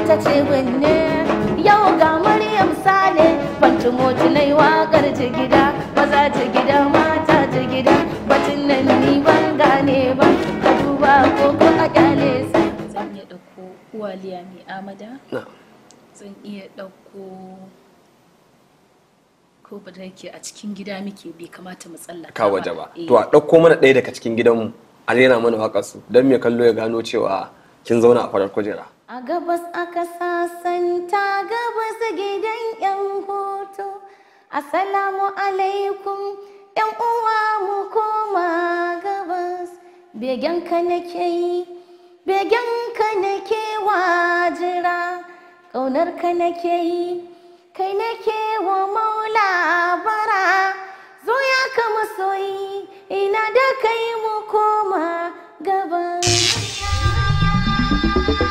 ita ce binne yau ga Maryam Sale Faltimoti nai waƙar jigida maza jigida mata jigida batun nan ni ban gane ba ka duba ko a kyale sai zan iya ɗauko uwaliya mai amada zan iya ɗauko ko ba da yake a cikin gida muke bai kamata mu tsallaka ka waje ba to a ɗauko mana ɗaya daga cikin gidanmu a rera mana waƙar su don me kallo ya gano cewa kin zauna a farar kujera. A gabas aka sasanta gabas gidan yan hoto. Assalamu alaikum yan uwa mu koma gabas. Begen ka nake yi, begen ka nake wajira. Ƙaunar ka nake yi, kai nake wa maula bara. Zo ya ka masoyi, ina da kai mu koma gabas.